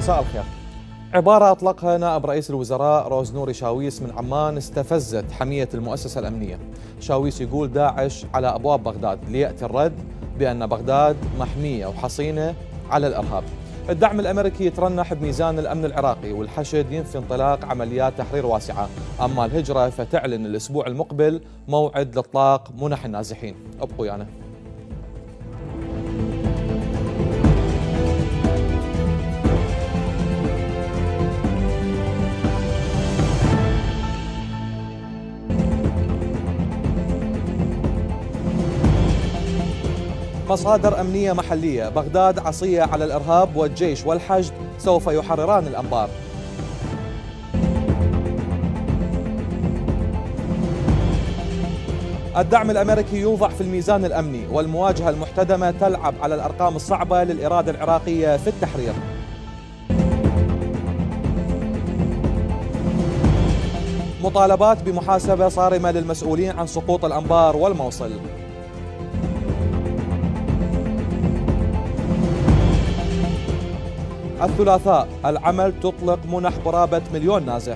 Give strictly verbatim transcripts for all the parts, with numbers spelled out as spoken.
مساء الخير. عبارة أطلقها نائب رئيس الوزراء روز نوري شاويس من عمان استفزت حمية المؤسسة الأمنية. شاويس يقول داعش على أبواب بغداد، ليأتي الرد بأن بغداد محمية وحصينة على الإرهاب. الدعم الأمريكي يترنح بميزان الأمن العراقي، والحشد ينفي انطلاق عمليات تحرير واسعة. أما الهجرة فتعلن الأسبوع المقبل موعد لإطلاق منح النازحين. ابقوا يعني. مصادر أمنية محلية: بغداد عصية على الإرهاب، والجيش والحشد سوف يحرران الأنبار. الدعم الأمريكي يوضع في الميزان الأمني، والمواجهة المحتدمة تلعب على الأرقام الصعبة للإرادة العراقية في التحرير. مطالبات بمحاسبة صارمة للمسؤولين عن سقوط الأنبار والموصل. الثلاثاء: العمل تطلق منح قرابة مليون نازح.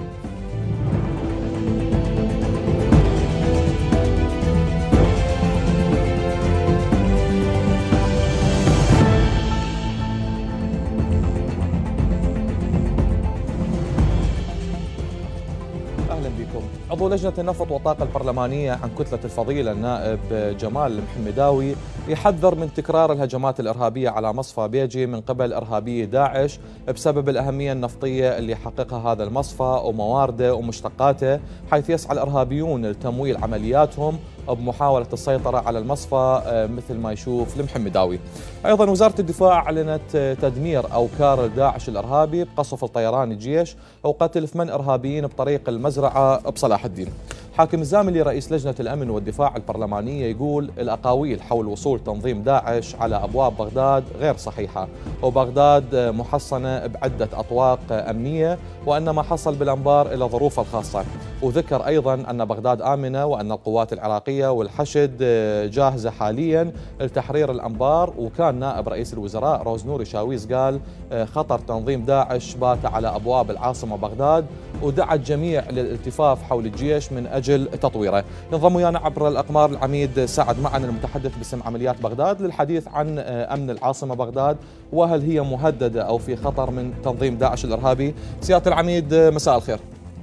أهلا بكم. عضو لجنة النفط والطاقة البرلمانية عن كتلة الفضيلة النائب جمال المحمداوي يحذر من تكرار الهجمات الإرهابية على مصفى بيجي من قبل إرهابي داعش بسبب الأهمية النفطية اللي يحققها هذا المصفى وموارده ومشتقاته، حيث يسعى الإرهابيون لتمويل عملياتهم بمحاولة السيطرة على المصفى مثل ما يشوف المحمداوي. أيضا وزارة الدفاع أعلنت تدمير أوكار داعش الإرهابي بقصف الطيران الجيش وقتل ثمان إرهابيين بطريق المزرعة بصلاح الدين. حاكم الزاملي رئيس لجنة الأمن والدفاع البرلمانية يقول الأقاويل حول وصول تنظيم داعش على أبواب بغداد غير صحيحة، وبغداد محصنة بعدة أطواق أمنية، وأن ما حصل بالأنبار إلى ظروف الخاصة. وذكر أيضا أن بغداد آمنة، وأن القوات العراقية والحشد جاهزة حاليا لتحرير الأنبار. وكان نائب رئيس الوزراء روز نوري شاويس قال خطر تنظيم داعش بات على أبواب العاصمة بغداد، ودعا الجميع للالتفاف حول الجيش من أجل تطويره. ينضم ويانا عبر الأقمار العميد سعد معن المتحدث باسم عمليات بغداد للحديث عن أمن العاصمة بغداد، وهل هي مهددة أو في خطر من تنظيم داعش الإرهابي. سيادة العميد مساء الخير.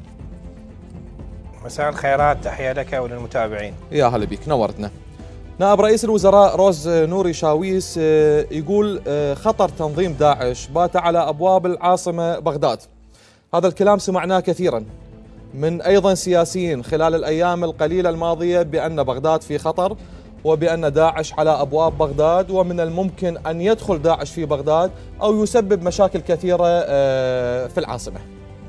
مساء الخيرات، تحية لك وللمتابعين. يا هلا بك، نورتنا. نائب رئيس الوزراء روز نوري شاويس يقول خطر تنظيم داعش بات على أبواب العاصمة بغداد. هذا الكلام سمعناه كثيرا من أيضا سياسيين خلال الأيام القليلة الماضية بأن بغداد في خطر، وبأن داعش على أبواب بغداد، ومن الممكن أن يدخل داعش في بغداد أو يسبب مشاكل كثيرة في العاصمة.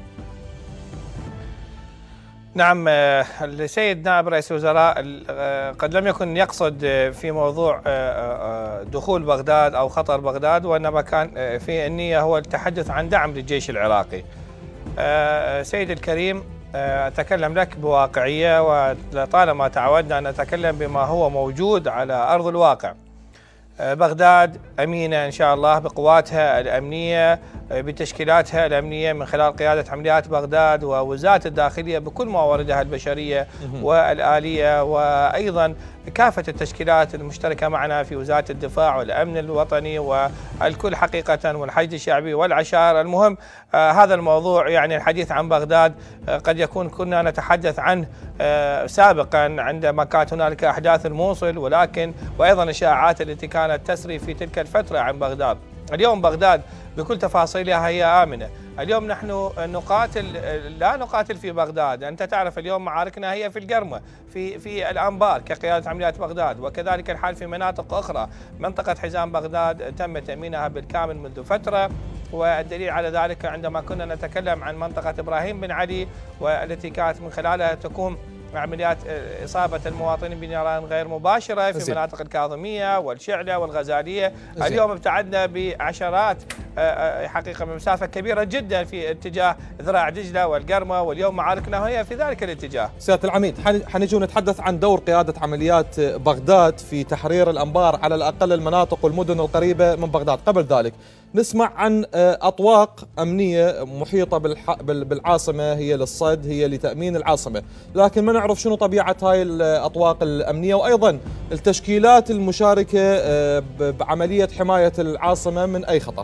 نعم، السيد نائب رئيس الوزراء قد لم يكن يقصد في موضوع دخول بغداد أو خطر بغداد، وإنما كان في النية هو التحدث عن دعم للجيش العراقي. سيد الكريم، أتكلم لك بواقعية، ولطالما تعودنا أن نتكلم بما هو موجود على أرض الواقع. بغداد أمينة إن شاء الله بقواتها الأمنية، بتشكيلاتها الأمنية من خلال قيادة عمليات بغداد ووزارة الداخلية بكل مواردها البشرية والآلية، وأيضا كافة التشكيلات المشتركة معنا في وزارة الدفاع والأمن الوطني والكل حقيقة، والحشد الشعبي والعشائر. المهم آه هذا الموضوع، يعني الحديث عن بغداد آه قد يكون كنا نتحدث عنه آه سابقا عندما كانت هنالك أحداث الموصل، ولكن وأيضا الإشاعات التي كانت تسري في تلك الفترة عن بغداد. اليوم بغداد بكل تفاصيلها هي آمنة. اليوم نحن نقاتل، لا نقاتل في بغداد، أنت تعرف اليوم معاركنا هي في القرمة، في في الأنبار كقيادة عمليات بغداد، وكذلك الحال في مناطق أخرى. منطقة حزام بغداد تم تأمينها بالكامل منذ فترة، والدليل على ذلك عندما كنا نتكلم عن منطقة إبراهيم بن علي، والتي كانت من خلالها تقوم عمليات إصابة المواطنين بنيران غير مباشرة في مناطق الكاظمية والشعلة والغزالية. اليوم ابتعدنا بعشرات حقيقة مسافة كبيرة جدا في اتجاه ذراع دجلة والقرمة، واليوم معاركنا هي في ذلك الاتجاه. سيادة العميد، حنجي ونتحدث عن دور قيادة عمليات بغداد في تحرير الأنبار على الأقل المناطق والمدن القريبة من بغداد. قبل ذلك نسمع عن أطواق أمنية محيطة بالعاصمة، هي للصد، هي لتأمين العاصمة، لكن ما نعرف شنو طبيعة هاي الأطواق الأمنية، وأيضا التشكيلات المشاركة بعملية حماية العاصمة من أي خطر.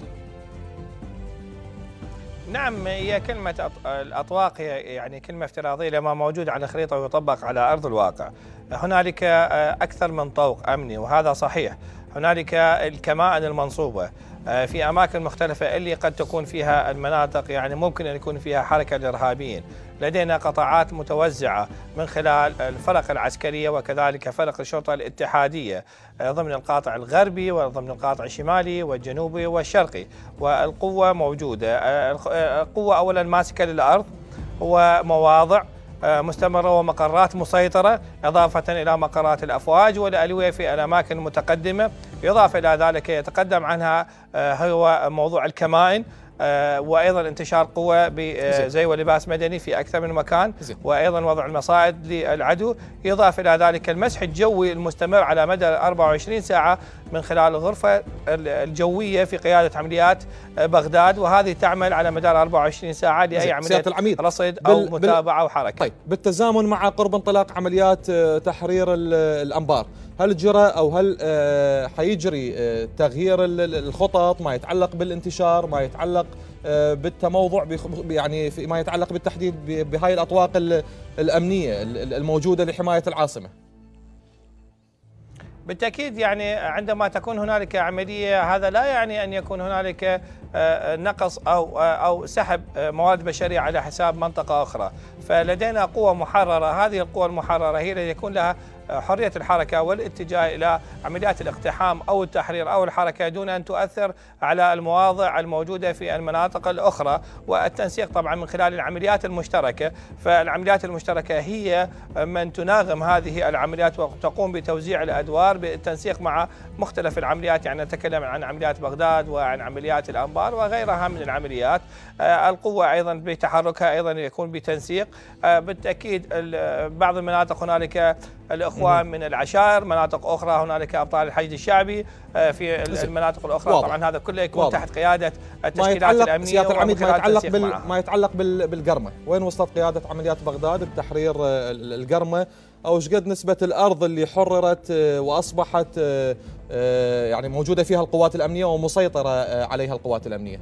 نعم، هي كلمة الأطواق هي يعني كلمة افتراضية لما موجود على الخريطة ويطبق على أرض الواقع. هنالك أكثر من طوق أمني وهذا صحيح. هنالك الكمائن المنصوبة في أماكن مختلفة اللي قد تكون فيها المناطق يعني ممكن أن يكون فيها حركة الإرهابيين. لدينا قطاعات متوزعة من خلال الفرق العسكرية وكذلك فرق الشرطة الاتحادية ضمن القاطع الغربي وضمن القاطع الشمالي والجنوبي والشرقي، والقوة موجودة. القوة أولا ماسكة للأرض ومواضع مستمرة ومقرات مسيطرة، إضافة إلى مقرات الأفواج والألوية في الأماكن المتقدمة. إضافة إلى ذلك يتقدم عنها هو موضوع الكمائن، وأيضا انتشار قوة بزي ولباس مدني في أكثر من مكان، وأيضا وضع المصائد للعدو. إضافة إلى ذلك المسح الجوي المستمر على مدى أربعة وعشرين ساعة من خلال الغرفة الجوية في قيادة عمليات بغداد، وهذه تعمل على مدار أربعة وعشرين ساعة لأي عملية رصد أو متابعة أو حركة. طيب، بالتزامن مع قرب انطلاق عمليات تحرير الأنبار، هل جرى أو هل حيجري تغيير الخطط ما يتعلق بالانتشار، ما يتعلق بالتموضع، يعني ما يتعلق بالتحديد بهاي الأطواق الأمنية الموجودة لحماية العاصمة؟ بالتأكيد، يعني عندما تكون هنالك عملية هذا لا يعني أن يكون هنالك نقص أو أو سحب موارد بشرية على حساب منطقة أخرى. فلدينا قوة محررة، هذه القوة المحررة هي التي يكون لها حرية الحركة والاتجاه إلى عمليات الاقتحام أو التحرير أو الحركة دون أن تؤثر على المواضع الموجودة في المناطق الأخرى، والتنسيق طبعا من خلال العمليات المشتركة. فالعمليات المشتركة هي من تناغم هذه العمليات وتقوم بتوزيع الأدوار بالتنسيق مع مختلف العمليات، يعني نتكلم عن عمليات بغداد وعن عمليات الأنبار وغيرها من العمليات. القوة أيضا بتحركها أيضا يكون بتنسيق. بالتأكيد بعض المناطق هنالك الإخوان من العشائر، مناطق أخرى هنالك أبطال الحشد الشعبي، في المناطق الأخرى واضح. طبعا هذا كله يكون واضح. تحت قيادة التشكيلات الأمنية. سيادة العميد، ما يتعلق بال... ما يتعلق بال... بالقرمة، وين وصلت قيادة عمليات بغداد بتحرير القرمة؟ أو ايش قد نسبة الأرض اللي حررت وأصبحت يعني موجودة فيها القوات الأمنية ومسيطرة عليها القوات الأمنية؟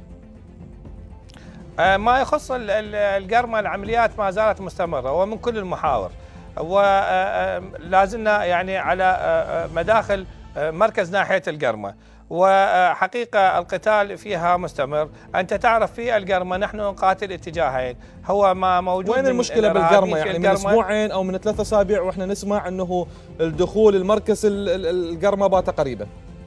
ما يخص القرمة العمليات ما زالت مستمرة ومن كل المحاور، ولازلنا يعني على مداخل مركز ناحية القرمة، وحقيقة القتال فيها مستمر. أنت تعرف في القرمة نحن نقاتل اتجاهين، هو ما موجود. وين المشكلة بالقرمة؟ يعني من أسبوعين أو من ثلاثة أسابيع وإحنا نسمع أنه الدخول المركز القرمة بات قريبا.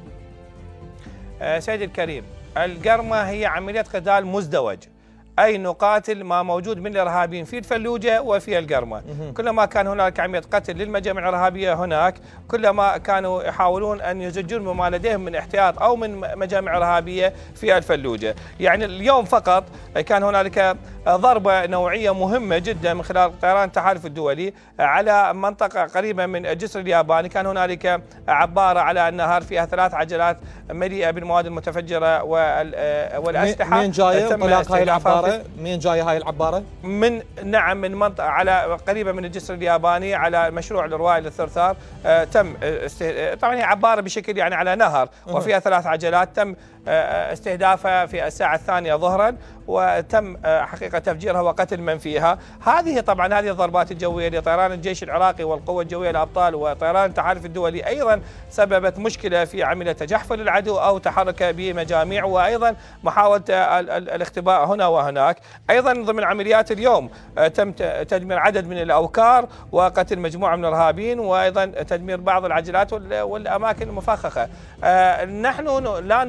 سيدي الكريم، القرمة هي عملية قتال مزدوج، أي نقاتل ما موجود من الإرهابيين في الفلوجة وفي القرمة. كلما كان هناك عملية قتل للمجامع الإرهابية هناك، كلما كانوا يحاولون أن يزجون بما لديهم من احتياط أو من مجامع إرهابية في الفلوجة. يعني اليوم فقط كان هنالك ضربة نوعية مهمة جدا من خلال طيران التحالف الدولي على منطقة قريبة من الجسر الياباني. كان هنالك عبارة على النهر فيها ثلاث عجلات مليئة بالمواد المتفجرة والأسلحة. مين جاية انطلاق هاي العبارة؟ مين جاية هاي العبارة؟ من نعم من منطقة على قريبة من الجسر الياباني على مشروع الروائي للثرثار. آه تم استه... طبعا هي عبارة بشكل يعني على نهر وفيها ثلاث عجلات، تم استهدافها في الساعة الثانية ظهرا، وتم حقيقة تفجيرها وقتل من فيها. هذه طبعا هذه الضربات الجوية لطيران الجيش العراقي والقوة الجوية الأبطال وطيران التحالف الدولي أيضا سببت مشكلة في عملية تجحفل العدو أو تحركه بمجاميع، وأيضا محاولة الاختباء هنا وهناك. أيضا ضمن عمليات اليوم تم تدمير عدد من الأوكار وقتل مجموعة من الإرهابيين، وأيضا تدمير بعض العجلات والأماكن المفخخة. نحن لا نريد أن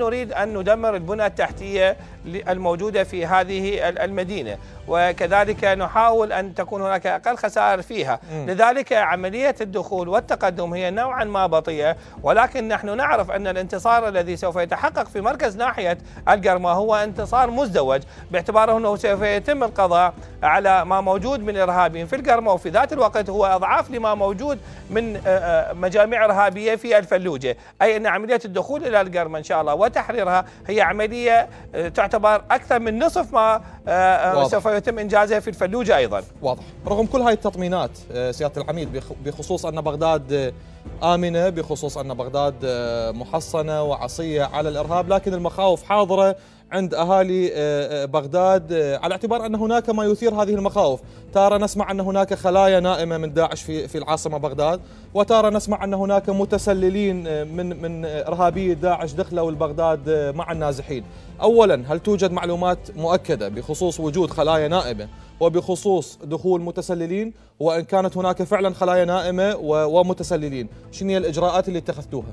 أن ندمر البنى التحتية الموجودة في هذه المدينة، وكذلك نحاول أن تكون هناك أقل خسائر فيها. م. لذلك عملية الدخول والتقدم هي نوعا ما بطيئة، ولكن نحن نعرف أن الانتصار الذي سوف يتحقق في مركز ناحية القرمة هو انتصار مزدوج، باعتباره أنه سوف يتم القضاء على ما موجود من إرهابيين في القرمة، وفي ذات الوقت هو أضعاف لما موجود من مجاميع إرهابية في الفلوجة. أي أن عملية الدخول إلى القرمة إن شاء الله وتحريرها هي عملية تعتبر أكثر من نصف ما واضح. سوف يتم إنجازها في الفلوجة أيضا. واضح. رغم كل هاي التطمينات سيادة العميد بخصوص أن بغداد آمنة، بخصوص أن بغداد محصنة وعصية على الإرهاب، لكن المخاوف حاضرة عند أهالي بغداد على اعتبار أن هناك ما يثير هذه المخاوف. تارة نسمع أن هناك خلايا نائمة من داعش في في العاصمة بغداد، وتارة نسمع أن هناك متسللين من من إرهابي داعش دخلوا البغداد مع النازحين. أولا، هل توجد معلومات مؤكدة بخصوص وجود خلايا نائمة وبخصوص دخول متسللين؟ وإن كانت هناك فعلا خلايا نائمة ومتسللين، شنو هي الإجراءات اللي اتخذتوها؟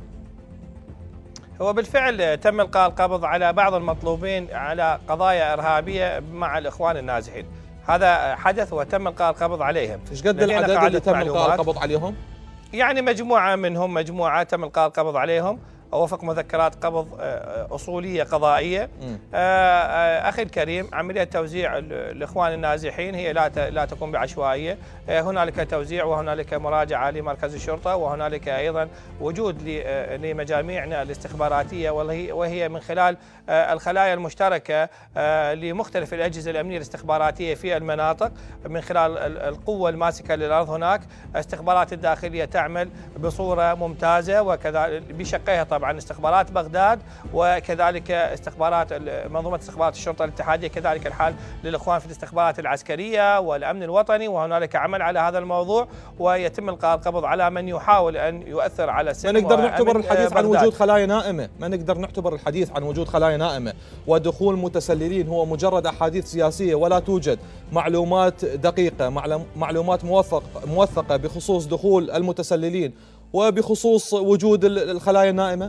هو بالفعل تم إلقاء القبض على بعض المطلوبين على قضايا إرهابية مع الإخوان النازحين. هذا حدث وتم إلقاء القبض عليهم. ايش قد العدد اللي تم إلقاء القبض عليهم؟ يعني مجموعة منهم، مجموعة تم إلقاء القبض عليهم وفق مذكرات قبض أصولية قضائية. أخي الكريم، عملية توزيع الإخوان النازحين هي لا لا تكون بعشوائية، هنالك توزيع وهنالك مراجعة لمركز الشرطة، وهنالك أيضا وجود لمجاميعنا الاستخباراتية وهي من خلال الخلايا المشتركة لمختلف الأجهزة الأمنية الاستخباراتية في المناطق، من خلال القوة الماسكة للأرض هناك. استخبارات الداخلية تعمل بصورة ممتازة، وكذلك بشقيها طبعا طبعا استخبارات بغداد وكذلك استخبارات منظومة استخبارات الشرطة الاتحادية، كذلك الحال للإخوان في الاستخبارات العسكرية والأمن الوطني، وهنالك عمل على هذا الموضوع ويتم إلقاء القبض على من يحاول أن يؤثر على سلم. ما نقدر نعتبر الحديث عن وجود خلايا نائمة، ما نقدر نعتبر الحديث عن وجود خلايا نائمة ودخول متسللين هو مجرد أحاديث سياسية، ولا توجد معلومات دقيقة، معلومات موثق موثقة بخصوص دخول المتسللين وبخصوص وجود الخلايا النائمة.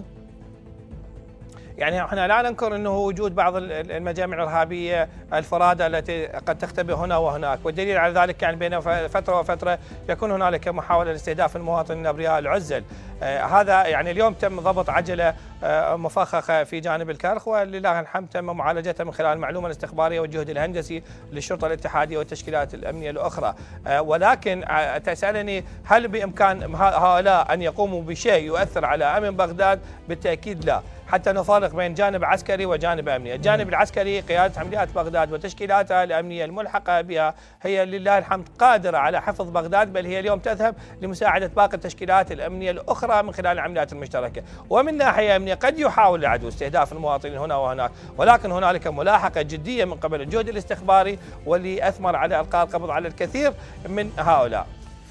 يعني احنا لا ننكر انه وجود بعض المجامع الارهابيه الفرادى التي قد تختبئ هنا وهناك، والدليل على ذلك يعني بين فتره وفتره يكون هنالك محاوله لاستهداف المواطنين الابرياء العزل. آه هذا يعني اليوم تم ضبط عجله آه مفخخه في جانب الكرخ، ولله الحمد تم معالجتها من خلال المعلومه الاستخباريه والجهد الهندسي للشرطه الاتحاديه والتشكيلات الامنيه الاخرى. آه ولكن آه تسالني هل بامكان هؤلاء ان يقوموا بشيء يؤثر على امن بغداد؟ بالتاكيد لا، حتى نفرق بين جانب عسكري وجانب امني. الجانب العسكري قياده عمليات بغداد وتشكيلاتها الامنيه الملحقه بها هي لله الحمد قادره على حفظ بغداد، بل هي اليوم تذهب لمساعده باقي التشكيلات الامنيه الاخرى من خلال العمليات المشتركه. ومن ناحيه امنيه قد يحاول العدو استهداف المواطنين هنا وهناك، ولكن هنالك ملاحقه جديه من قبل الجهد الاستخباري واللي اثمر على القاء القبض على الكثير من هؤلاء.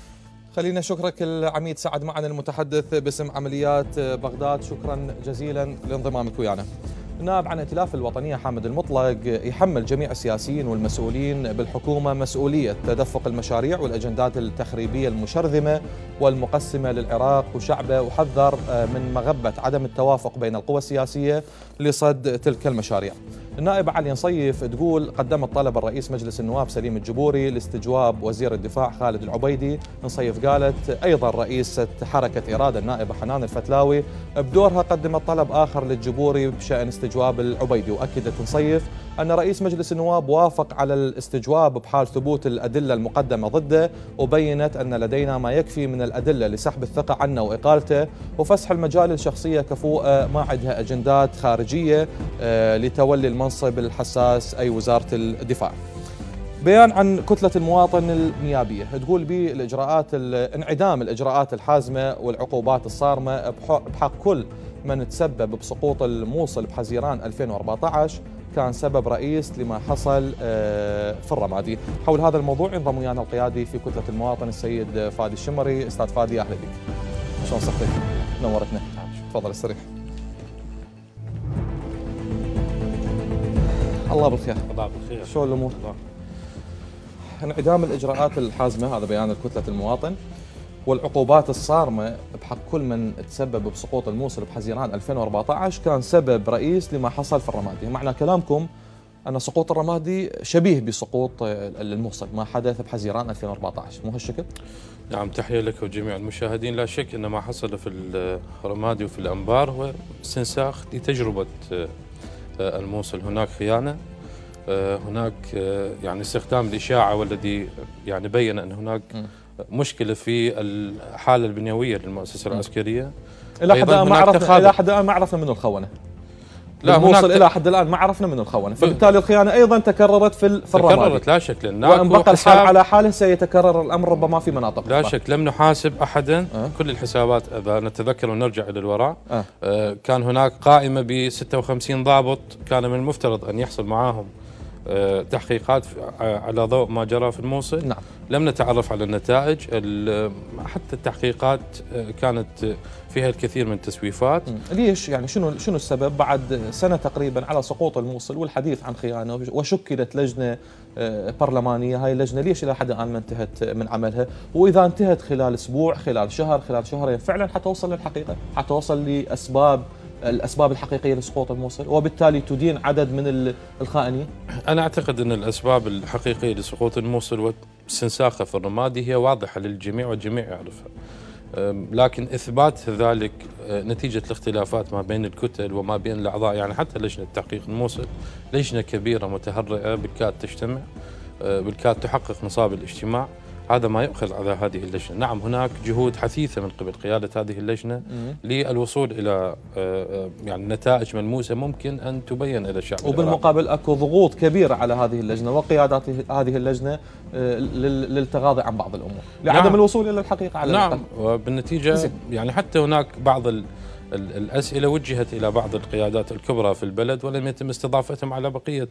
خلينا شكرك العميد سعد معنا المتحدث باسم عمليات بغداد، شكرا جزيلا لانضمامك ويانا. النائب عن ائتلاف الوطنية حامد المطلق يحمل جميع السياسيين والمسؤولين بالحكومة مسؤولية تدفق المشاريع والأجندات التخريبية المشرذمة والمقسمة للعراق وشعبه، وحذر من مغبة عدم التوافق بين القوى السياسية لصد تلك المشاريع. النائبة علي نصيف تقول قدمت طلب الرئيس مجلس النواب سليم الجبوري لاستجواب وزير الدفاع خالد العبيدي. نصيف قالت أيضا رئيسة حركة إرادة النائبة حنان الفتلاوي بدورها قدمت طلب آخر للجبوري بشأن استجواب العبيدي. وأكدت نصيف أن رئيس مجلس النواب وافق على الاستجواب بحال ثبوت الأدلة المقدمة ضده، وبينت أن لدينا ما يكفي من الأدلة لسحب الثقة عنه وإقالته وفسح المجال لشخصية كفؤة ما عندها أجندات خارجية لتولي المنصب الحساس أي وزارة الدفاع. بيان عن كتلة المواطن النيابية تقول به الإجراءات انعدام الإجراءات الحازمة والعقوبات الصارمة بحق كل من تسبب بسقوط الموصل بحزيران ألفين وأربعة عشر كان سبب رئيس لما حصل في الرمادي. حول هذا الموضوع ينضم ويانا القيادي في كتلة المواطن السيد فادي الشمري. استاذ فادي اهلا بك. شلون صحتك؟ نورتنا. تفضل استريح. الله بالخير. الله بالخير. شلون الامور؟ انعدام الاجراءات الحازمه، هذا بيان كتلة المواطن، والعقوبات الصارمة بحق كل من تسبب بسقوط الموصل بحزيران ألفين وأربعة عشر كان سبب رئيس لما حصل في الرمادي. معنى كلامكم أن سقوط الرمادي شبيه بسقوط الموصل ما حدث بحزيران ألفين وأربعة عشر، مو هالشكل؟ نعم، تحية لك وجميع المشاهدين. لا شك أن ما حصل في الرمادي وفي الأنبار هو استنساخ لتجربة الموصل. هناك خيانة، هناك يعني استخدام الإشاعة، والذي يعني بين أن هناك مشكلة في الحالة البنيوية للمؤسسة العسكرية. إلى حد الآن ما عرفنا إلى حد الآن ما عرفنا منه الخونة. لا، الموصل إلى حد الآن ما عرفنا منه الخونة، فبالتالي الخيانة أيضا تكررت في في الرمادي. تكررت لا شك، لأن وإن بقى الحال على حاله سيتكرر الأمر ربما في مناطق لا شك. لم نحاسب أحدا. أه؟ كل الحسابات إذا نتذكر ونرجع إلى الوراء، أه؟ آه كان هناك قائمة ب ستة وخمسين ضابط كان من المفترض أن يحصل معاهم آه تحقيقات على ضوء ما جرى في الموصل. نعم. لم نتعرف على النتائج. حتى التحقيقات كانت فيها الكثير من التسويفات. ليش يعني شنو شنو السبب بعد سنة تقريبا على سقوط الموصل والحديث عن خيانة وشكلت لجنة برلمانية؟ هاي اللجنة ليش إلى حد الآن ما انتهت من عملها؟ وإذا انتهت خلال أسبوع، خلال شهر، خلال شهرين، فعلا حتوصل للحقيقة، حتوصل لأسباب الأسباب الحقيقية لسقوط الموصل، وبالتالي تدين عدد من الخائنين؟ أنا أعتقد أن الأسباب الحقيقية لسقوط الموصل واستنساخه في الرمادي هي واضحة للجميع والجميع يعرفها، لكن إثبات ذلك نتيجة الاختلافات ما بين الكتل وما بين الأعضاء. يعني حتى لجنة تحقيق الموصل لجنة كبيرة متهرئة بالكاد تجتمع، بالكاد تحقق نصاب الاجتماع، هذا ما يؤخذ على هذه اللجنة. نعم، هناك جهود حثيثة من قبل قيادة هذه اللجنة للوصول إلى يعني نتائج ملموسة ممكن أن تبين إلى الشعب. وبالمقابل أكو ضغوط كبيرة على هذه اللجنة وقيادات هذه اللجنة للتغاضي عن بعض الأمور لعدم نعم. الوصول إلى الحقيقة على نعم الحقيقة. وبالنتيجة يعني حتى هناك بعض الأسئلة وجهت إلى بعض القيادات الكبرى في البلد ولم يتم استضافتهم على بقية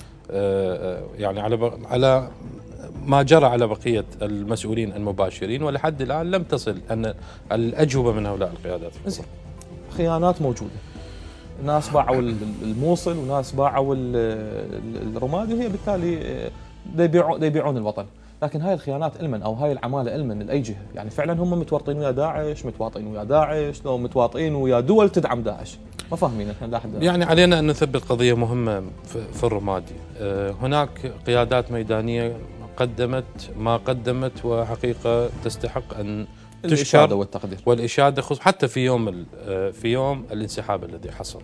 يعني على على ما جرى على بقية المسؤولين المباشرين، ولحد الآن لم تصل أن الأجوبة من هؤلاء القيادات. خيانات موجودة، ناس باعوا الموصل وناس باعوا الرمادي، وهي بالتالي يبيعون يبيعون الوطن. لكن هاي الخيانات المن او هاي العماله المن لاي جهه؟ يعني فعلا هم متورطين ويا داعش، متواطئين ويا داعش، لو متواطئين ويا دول تدعم داعش؟ ما فاهمين احنا لاحظنا. يعني علينا ان نثبت قضيه مهمه في الرمادي. هناك قيادات ميدانيه قدمت ما قدمت وحقيقه تستحق ان الإشادة والتقدير والإشادة، خصوصا حتى في يوم في يوم الانسحاب الذي حصل.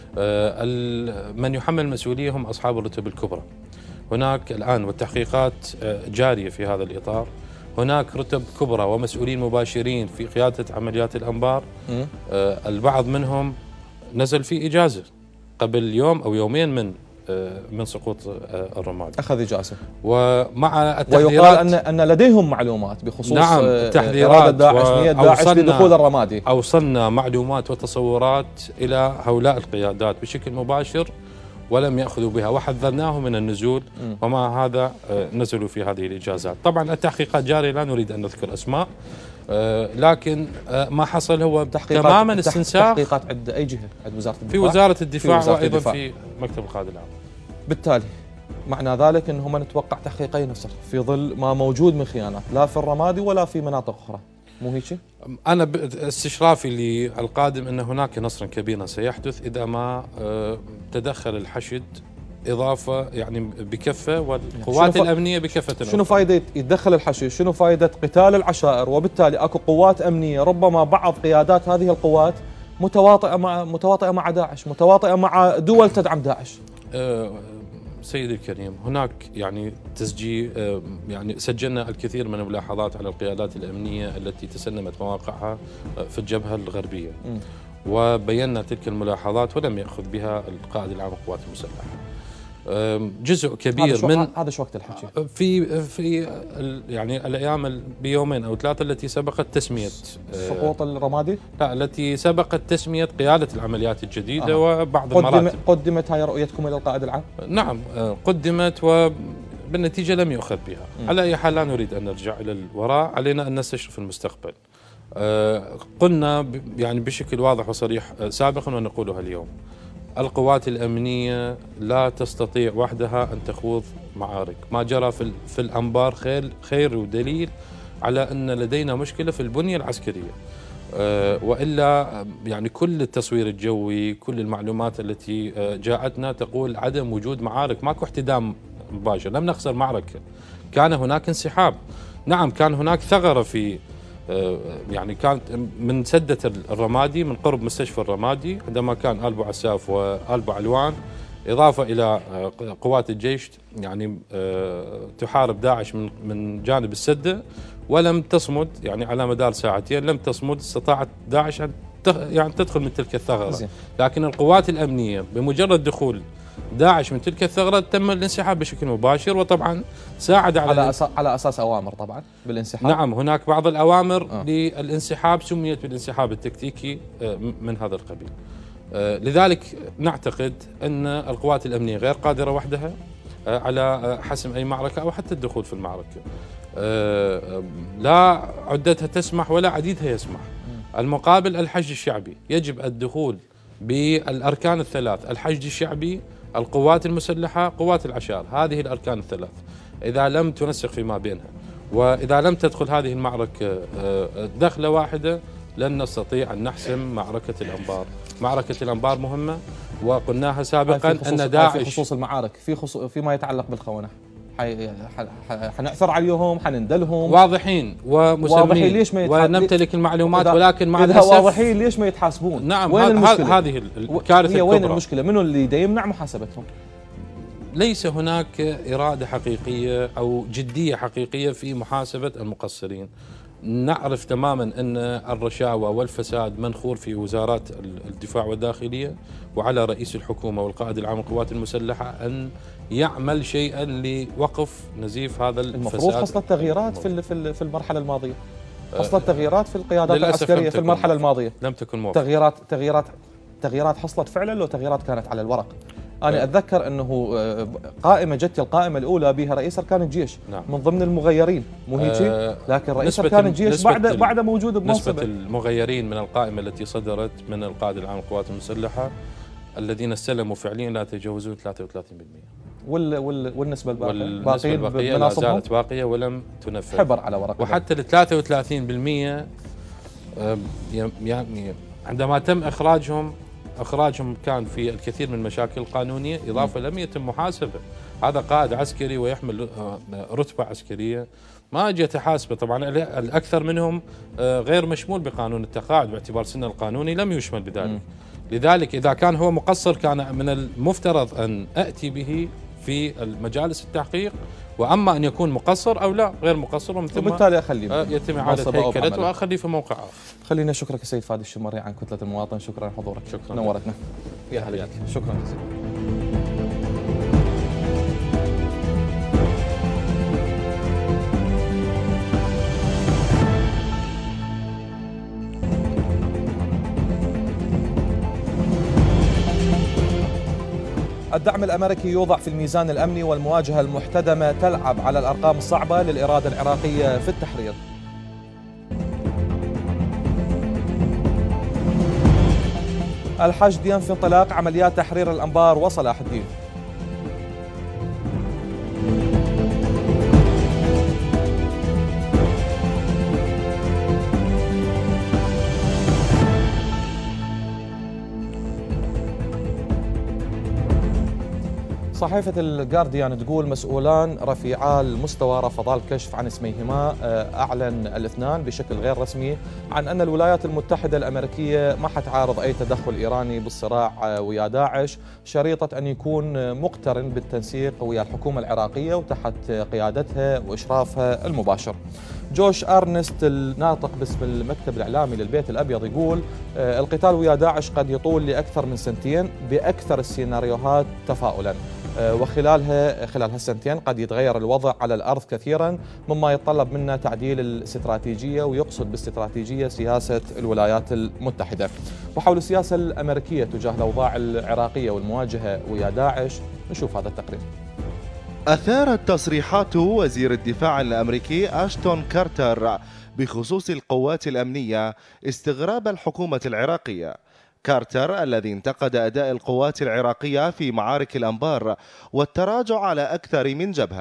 من يحمل المسؤولية هم أصحاب الرتب الكبرى. هناك الآن والتحقيقات جارية في هذا الإطار، هناك رتب كبرى ومسؤولين مباشرين في قيادة عمليات الأنبار. البعض منهم نزل في إجازة قبل يوم أو يومين من من سقوط الرمادي، أخذ إجازة، ومع التحذيرات ويقال أن أن لديهم معلومات بخصوص نعم التحذيرات داعش نية داعش لدخول الرمادي. أوصلنا معلومات وتصورات إلى هؤلاء القيادات بشكل مباشر ولم يأخذوا بها، وحذرناهم من النزول، م. ومع هذا نزلوا في هذه الإجازات. طبعا التحقيقات جارية، لا نريد أن نذكر أسماء، لكن ما حصل هو تماما استنساخ. تحقيقات عند أي جهة؟ عند وزارة الدفاع؟ في وزارة الدفاع في وأيضا الدفاع. في مكتب القائد العام. بالتالي معنى ذلك أنهم نتوقع تحقيقي نصر في ظل ما موجود من خيانات لا في الرمادي ولا في مناطق أخرى، مو هيك؟ أنا استشرافي للقادم أن هناك نصر كبير سيحدث إذا ما تدخل الحشد إضافة يعني بكفة والقوات الأمنية بكفة. شنو فائدة يتدخل الحشد؟ شنو فائدة قتال العشائر؟ وبالتالي أكو قوات أمنية ربما بعض قيادات هذه القوات متواطئة مع متواطئة مع داعش، متواطئة مع دول تدعم داعش. أه سيدي الكريم، هناك يعني تسجيل، يعني سجلنا الكثير من الملاحظات على القيادات الأمنية التي تسلمت مواقعها في الجبهة الغربية، م. وبينا تلك الملاحظات ولم يأخذ بها القائد العام للقوات المسلحة. جزء كبير من هذا شو وقت الحكي في في يعني الايام بيومين او ثلاثه التي سبقت تسميه سقوط الرمادي، لا التي سبقت تسميه قياده العمليات الجديده. آه. وبعض المراتب قدمت هاي رؤيتكم الى القائد العام؟ نعم قدمت وبالنتيجه لم يؤخذ بها. م. على اي حال لا نريد ان نرجع الى الوراء، علينا ان نستشرف المستقبل. قلنا يعني بشكل واضح وصريح سابقا ونقولها اليوم، القوات الأمنية لا تستطيع وحدها أن تخوض معارك. ما جرى في في الأنبار خير خير ودليل على أن لدينا مشكلة في البنية العسكرية. أه وإلا يعني كل التصوير الجوي، كل المعلومات التي جاءتنا تقول عدم وجود معارك، ماكو احتدام مباشر، لم نخسر معركة، كان هناك انسحاب. نعم كان هناك ثغرة في أه يعني كانت من سدة الرمادي من قرب مستشفى الرمادي عندما كان آل بو عساف وآل بو علوان، إضافة إلى قوات الجيش يعني تحارب داعش من من جانب السدة، ولم تصمد يعني على مدار ساعتين لم تصمد، استطاعت داعش أن يعني تدخل من تلك الثغرة. لكن القوات الأمنية بمجرد دخول داعش من تلك الثغرة تم الانسحاب بشكل مباشر، وطبعا ساعد على على, أساس على أساس أوامر طبعا بالانسحاب. نعم هناك بعض الأوامر آه. للانسحاب سميت بالانسحاب التكتيكي من هذا القبيل. لذلك نعتقد أن القوات الأمنية غير قادرة وحدها على حسم أي معركة أو حتى الدخول في المعركة، لا عدتها تسمح ولا عديدها يسمح. المقابل الحشد الشعبي، يجب الدخول بالأركان الثلاث: الحشد الشعبي، القوات المسلحة، قوات العشائر، هذه الأركان الثلاث إذا لم تنسق فيما بينها وإذا لم تدخل هذه المعركة دخلة واحدة لن نستطيع أن نحسم معركة الأنبار. معركة الأنبار مهمة وقلناها سابقا أن داعش في خصوص المعارك في خصوص فيما يتعلق بالخونة حنعثر عليهم، حنندلهم واضحين ومسمين واضحين ليش ما ونمتلك المعلومات، ولكن مع الأسف واضحين ليش ما يتحاسبون. نعم وين المشكلة؟ هذه الكارثة الكبرى. وين المشكلة؟ منو اللي يمنع محاسبتهم؟ ليس هناك إرادة حقيقية أو جدية حقيقية في محاسبة المقصرين. نعرف تماما أن الرشاوى والفساد منخور في وزارات الدفاع والداخلية، وعلى رئيس الحكومة والقائد العام للقوات المسلحة أن يعمل شيئا لوقف نزيف هذا الفساد. المفروض حصلت تغييرات في في المرحلة الماضية، حصلت تغييرات في القيادات العسكرية في المرحلة الماضية، لم تكن موفقة. تغييرات تغييرات تغييرات حصلت فعلا لو تغييرات كانت على الورق. أنا أتذكر أنه قائمة جت القائمة الأولى بها رئيس أركان الجيش. نعم. من ضمن المغيرين مو هيك؟ آه لكن رئيس أركان الجيش بعد بعد موجود بمنصبه. نسبة المغيرين من القائمة التي صدرت من القائد العام للقوات المسلحة الذين استلموا فعليا لا يتجاوزون ثلاثة وثلاثين بالمئة. وال وال والنسبة الباقية والنسبة الباقية لا زالت باقية ولم تنفذ. حبر على ورق. وحتى ال ثلاثة وثلاثين بالمئة يعني عندما تم إخراجهم إخراجهم كان في الكثير من المشاكل القانونية، إضافة لم يتم محاسبة. هذا قائد عسكري ويحمل رتبة عسكرية، ما أجي تحاسبه. طبعا الأكثر منهم غير مشمول بقانون التقاعد باعتبار سنه القانوني لم يشمل بذلك. لذلك إذا كان هو مقصر كان من المفترض أن أتي به في مجالس التحقيق، وأما أن يكون مقصر أو لا غير مقصر ومن ثم وبالتالي أخليه يتم إعادة هيكلته وأخليه في موقع آخر. خلينا نشكرك السيد فادي الشمري عن كتلة المواطن، شكرا لحضورك. شكرا، نورتنا. يا هلا بك. شكرا جزيلا. الدعم الأمريكي يوضع في الميزان الأمني، والمواجهة المحتدمة تلعب على الأرقام الصعبة للإرادة العراقية في التحرير. الحشد ينفي انطلاق عمليات تحرير الأنبار وصلاح الدين. صحيفة الجارديان تقول مسؤولان رفيعا المستوى رفضا الكشف عن اسميهما. أعلن الاثنان بشكل غير رسمي عن أن الولايات المتحدة الأمريكية ما حتعارض أي تدخل إيراني بالصراع ويا داعش، شريطة أن يكون مقترن بالتنسيق ويا الحكومة العراقية وتحت قيادتها وإشرافها المباشر. جوش أرنست الناطق باسم المكتب الإعلامي للبيت الأبيض يقول القتال ويا داعش قد يطول لأكثر من سنتين بأكثر السيناريوهات تفاؤلا، وخلالها خلال هالسنتين قد يتغير الوضع على الأرض كثيرا، مما يتطلب منا تعديل الاستراتيجية، ويقصد باستراتيجية سياسة الولايات المتحدة. وحول السياسة الأمريكية تجاه الأوضاع العراقية والمواجهة ويا داعش نشوف هذا التقرير. أثارت تصريحات وزير الدفاع الأمريكي أشتون كارتر بخصوص القوات الأمنية استغراب الحكومة العراقية. كارتر الذي انتقد أداء القوات العراقية في معارك الأنبار والتراجع على أكثر من جبهة،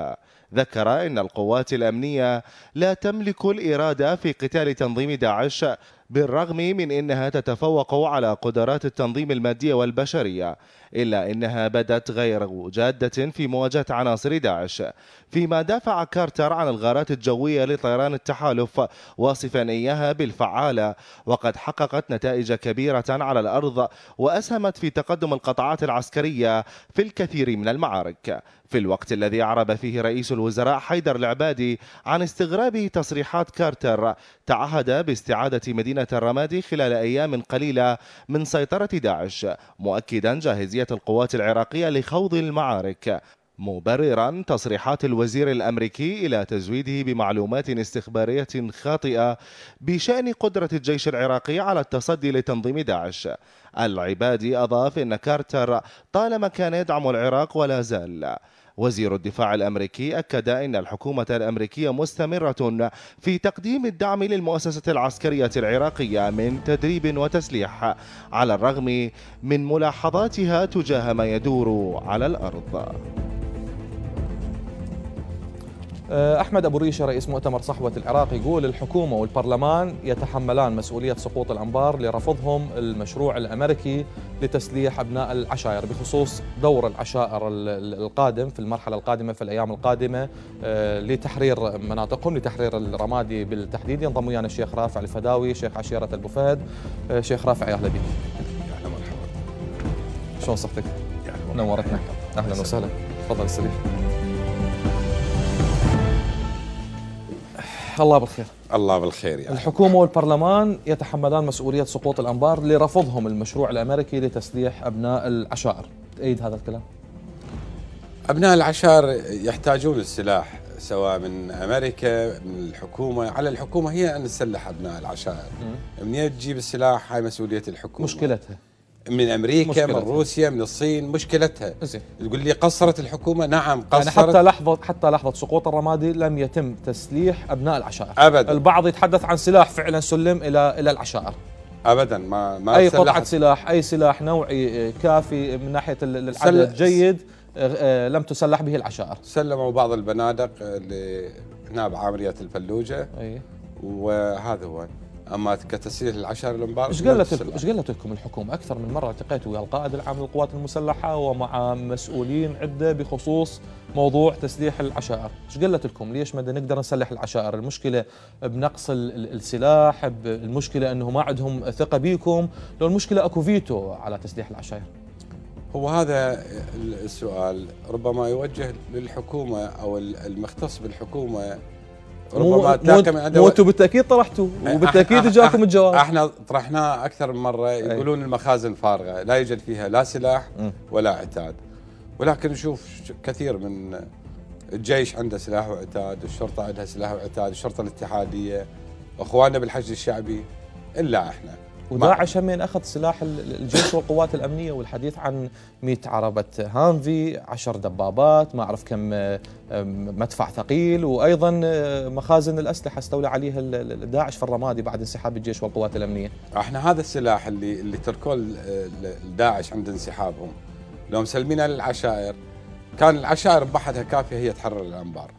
ذكر أن القوات الأمنية لا تملك الإرادة في قتال تنظيم داعش، بالرغم من أنها تتفوق على قدرات التنظيم المادية والبشرية، إلا أنها بدت غير جادة في مواجهة عناصر داعش. فيما دافع كارتر عن الغارات الجوية لطيران التحالف واصفا إياها بالفعالة، وقد حققت نتائج كبيرة على الأرض وأسهمت في تقدم القطاعات العسكرية في الكثير من المعارك. في الوقت الذي أعرب فيه رئيس الوزراء حيدر العبادي عن استغرابه تصريحات كارتر، تعهد باستعادة مدينة الرمادي خلال أيام قليلة من سيطرة داعش، مؤكدا جاهزية القوات العراقية لخوض المعارك، مبررا تصريحات الوزير الأمريكي إلى تزويده بمعلومات استخبارية خاطئة بشأن قدرة الجيش العراقي على التصدي لتنظيم داعش. العبادي أضاف أن كارتر طالما كان يدعم العراق ولا زال. وزير الدفاع الأمريكي أكد أن الحكومة الأمريكية مستمرة في تقديم الدعم للمؤسسة العسكرية العراقية من تدريب وتسليح، على الرغم من ملاحظاتها تجاه ما يدور على الأرض. أحمد أبو ريشة رئيس مؤتمر صحوة العراق يقول الحكومة والبرلمان يتحملان مسؤولية سقوط الأنبار لرفضهم المشروع الأمريكي لتسليح أبناء العشائر بخصوص دور العشائر القادم في المرحلة القادمة في الأيام القادمة لتحرير مناطقهم، لتحرير الرمادي بالتحديد. ينضم ويانا الشيخ رافع الفداوي شيخ عشيرة أبو فهد. شيخ رافع يا أهلا بك. يا أهلا مرحبا. شلون صحتك؟ نورتنا. أهلا وسهلا. تفضل استريح. الله بالخير. الله بالخير. يعني الحكومة والبرلمان يتحملان مسؤولية سقوط الأنبار لرفضهم المشروع الأمريكي لتسليح أبناء العشائر. تأيد هذا الكلام؟ أبناء العشائر يحتاجون السلاح، سواء من أمريكا من الحكومة. على الحكومة هي أن تسلح أبناء العشائر. منين تجيب السلاح؟ هاي مسؤولية الحكومة. مشكلتها من أمريكا مشكلتها. من روسيا من الصين. مشكلتها زي. تقول لي قصرت الحكومة؟ نعم قصرت. يعني حتى لحظة حتى لحظة سقوط الرمادي لم يتم تسليح أبناء العشائر أبدا. البعض يتحدث عن سلاح فعلا سلم إلى إلى العشائر. أبدا ما ما أي قطعة سلاح أي سلاح نوعي كافي من ناحية العدد الجيد لم تسلح به العشائر. سلموا بعض البنادق هنا بعامرية الفلوجة. أي. وهذا هو. اما كتسليح العشائر الانبار ايش قالت ايش قالت لكم الحكومه؟ اكثر من مره التقيت ويا القائد العام للقوات المسلحه ومع مسؤولين عده بخصوص موضوع تسليح العشائر. ايش قالت لكم؟ ليش ما نقدر نسلح العشائر؟ المشكله بنقص السلاح، المشكله انه ما عندهم ثقه بيكم، لو المشكله اكو فيتو على تسليح العشائر؟ هو هذا السؤال ربما يوجه للحكومه او المختص بالحكومه. ربما تاكل من عنده. وانتم بالتاكيد طرحتوا وبالتاكيد اجاكم الجواب. احنا طرحناه اكثر من مره. يقولون المخازن فارغه لا يوجد فيها لا سلاح ولا عتاد، ولكن نشوف كثير من الجيش عنده سلاح وعتاد، الشرطه عندها سلاح وعتاد، الشرطه الاتحاديه، اخواننا بالحشد الشعبي، الا احنا. وداعش همين اخذ سلاح الجيش والقوات الامنيه، والحديث عن مئة عربه هانفي، عشر دبابات، ما اعرف كم مدفع ثقيل، وايضا مخازن الاسلحه استولى عليها داعش في الرمادي بعد انسحاب الجيش والقوات الامنيه. احنا هذا السلاح اللي اللي تركوه داعش عند انسحابهم لو مسلمينها للعشائر كان العشائر بحدها كافيه هي تحرر الانبار.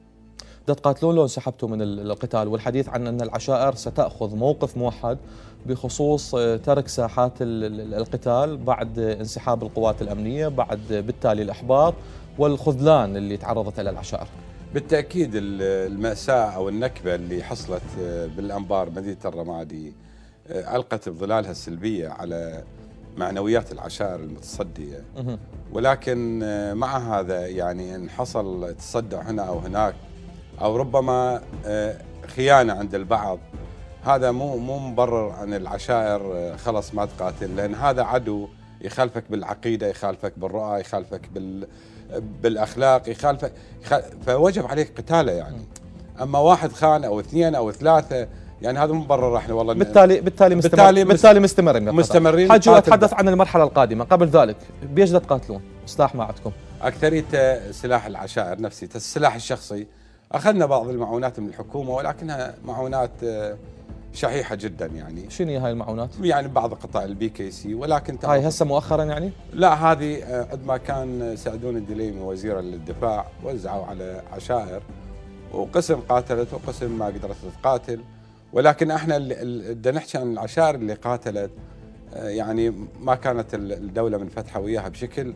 دا تقاتلون لو انسحبتوا من القتال، والحديث عن ان العشائر ستاخذ موقف موحد بخصوص ترك ساحات القتال بعد انسحاب القوات الامنيه، بعد بالتالي الاحباط والخذلان اللي تعرضت له العشائر. بالتاكيد الماساه او النكبه اللي حصلت بالانبار مدينه الرمادي القت بظلالها السلبيه على معنويات العشائر المتصديه، ولكن مع هذا يعني ان حصل تصدع هنا او هناك او ربما خيانه عند البعض، هذا مو مو مبرر عن العشائر خلص ما تقاتل، لان هذا عدو يخالفك بالعقيده، يخالفك بالرؤى، يخالفك بال بالاخلاق، يخالفك فوجب عليك قتاله يعني. اما واحد خان او اثنين او ثلاثه يعني هذا مو مبرر احنا والله. بالتالي بالتالي مستمر بالتالي, بالتالي مستمرين مستمرين. حاجه اتحدث عن المرحله القادمه، قبل ذلك بيش تقاتلون؟ سلاح ما عندكم؟ اكثريه سلاح العشائر نفسي، السلاح الشخصي اخذنا بعض المعونات من الحكومه ولكنها معونات شحيحه جدا يعني. شنو هي هاي المعونات؟ يعني بعض قطاع البي كي سي، ولكن هاي هسه مؤخرا يعني؟ لا، هذه قد ما كان سعدون الدليمي وزيرا للدفاع وزعوا على عشائر، وقسم قاتلت وقسم ما قدرت تقاتل. ولكن احنا بدنا نحكي عن العشائر اللي قاتلت، يعني ما كانت الدوله منفتحه وياها بشكل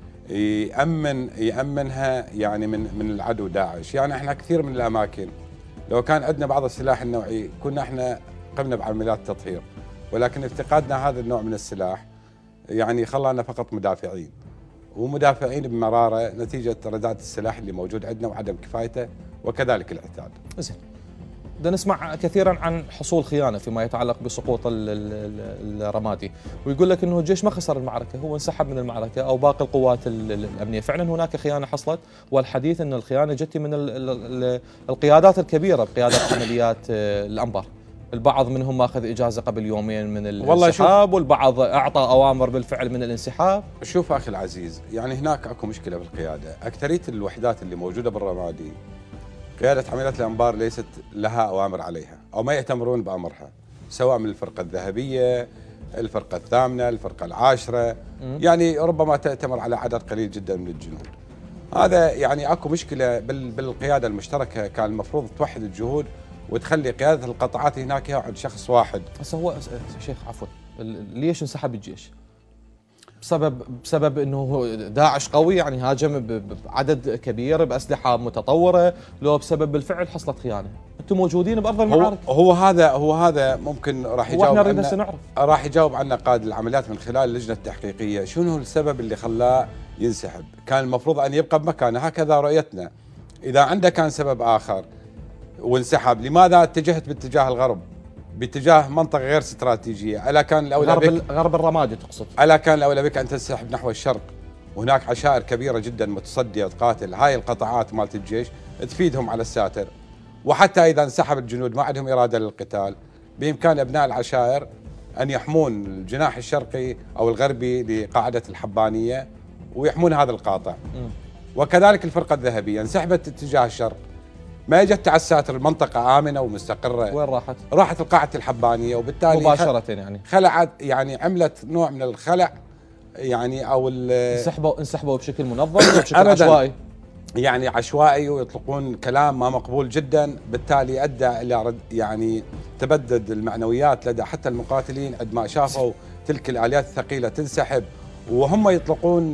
يامن يامنها يعني من من العدو داعش. يعني احنا كثير من الاماكن لو كان عندنا بعض السلاح النوعي كنا احنا قمنا بعمليات تطهير، ولكن افتقادنا هذا النوع من السلاح يعني خلانا فقط مدافعين، ومدافعين بمراره نتيجه ردات السلاح اللي موجود عندنا وعدم كفايته وكذلك العتاد. زين. بدنا نسمع كثيرا عن حصول خيانه فيما يتعلق بسقوط الرمادي، ويقول لك انه الجيش ما خسر المعركه، هو انسحب من المعركه او باقي القوات الامنيه. فعلا هناك خيانه حصلت، والحديث ان الخيانه جت من القيادات الكبيره بقياده عمليات الانبار. البعض منهم ماخذ اجازه قبل يومين من الانسحاب، والبعض اعطى اوامر بالفعل من الانسحاب. شوف اخي العزيز، يعني هناك اكو مشكله بالقياده. اكثريه الوحدات اللي موجوده بالرمادي قيادة عمليات الأنبار ليست لها أوامر عليها أو ما يأتمرون بأمرها، سواء من الفرقة الذهبية، الفرقة الثامنة، الفرقة العاشرة، يعني ربما تأتمر على عدد قليل جدا من الجنود. هذا يعني أكو مشكلة بالقيادة المشتركة، كان المفروض توحد الجهود وتخلي قيادة القطاعات هناك عند شخص واحد. بس هو شيخ عفوا، ليش انسحب الجيش؟ بسبب بسبب انه داعش قوي يعني هاجم بعدد كبير باسلحه متطوره، لو بسبب بالفعل حصلت خيانه؟ انتم موجودين بارض المعارك. هو, هو هذا هو هذا ممكن راح يجاوب واحنا نريد نعرف. راح يجاوب عنا قائد العمليات من خلال اللجنه التحقيقيه، شنو السبب اللي خلاه ينسحب؟ كان المفروض ان يبقى بمكانه، هكذا رؤيتنا. اذا عنده كان سبب اخر وانسحب، لماذا اتجهت باتجاه الغرب؟ باتجاه منطقه غير استراتيجيه، الا كان الاولى بك غرب الرمادي تقصد؟ الا كان الاولى بك ان تنسحب نحو الشرق، وهناك عشائر كبيره جدا متصديه تقاتل هاي القطاعات مالت الجيش، تفيدهم على الساتر. وحتى اذا انسحب الجنود ما عندهم اراده للقتال، بامكان ابناء العشائر ان يحمون الجناح الشرقي او الغربي لقاعده الحبانيه ويحمون هذا القاطع. م. وكذلك الفرقه الذهبيه انسحبت اتجاه الشرق، ما اجت على الساتر، المنطقة آمنة ومستقرة. وين راحت؟ راحت لقاعة الحبانية، وبالتالي مباشرة يعني خلعت، يعني عملت نوع من الخلع يعني او انسحبوا انسحبوا بشكل منظم بشكل عشوائي، يعني عشوائي، ويطلقون كلام ما مقبول جدا، بالتالي ادى الى رد يعني تبدد المعنويات لدى حتى المقاتلين عندما شافوا تلك الآليات الثقيلة تنسحب، وهم يطلقون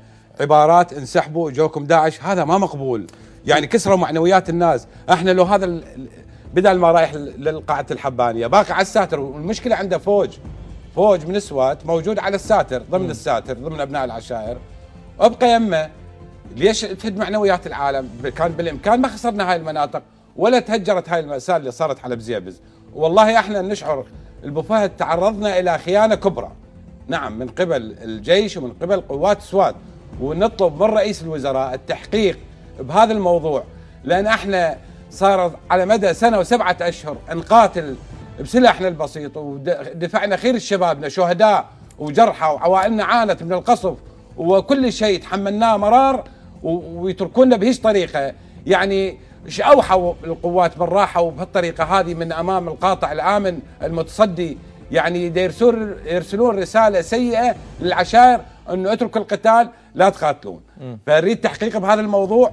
عبارات انسحبوا جوكم داعش. هذا ما مقبول، يعني كسروا معنويات الناس. احنا لو هذا بدل ما رايح للقاعة الحبانية باقي على الساتر، والمشكلة عنده فوج فوج من السوات موجود على الساتر، ضمن الساتر، ضمن ابناء العشائر، ابقى يمه. ليش تهد معنويات العالم؟ كان بالامكان ما خسرنا هاي المناطق ولا تهجرت هاي المأساة اللي صارت على بزيبز. والله احنا نشعر البو فهد تعرضنا الى خيانة كبرى، نعم، من قبل الجيش ومن قبل قوات السوات، ونطلب من رئيس الوزراء التحقيق بهذا الموضوع، لان احنا صار على مدى سنة وسبعة اشهر نقاتل بسلاحنا البسيط، ودفعنا خير شبابنا شهداء وجرحى، وعوائلنا عانت من القصف، وكل شيء تحملناه مرار، ويتركونا بهيش طريقة. يعني ايش اوحوا القوات بالراحة وبهالطريقة هذه من امام القاطع الآمن المتصدي، يعني يرسلون يرسلون رسالة سيئة للعشائر انه اتركوا القتال لا تقاتلون. فاريد تحقيق بهذا الموضوع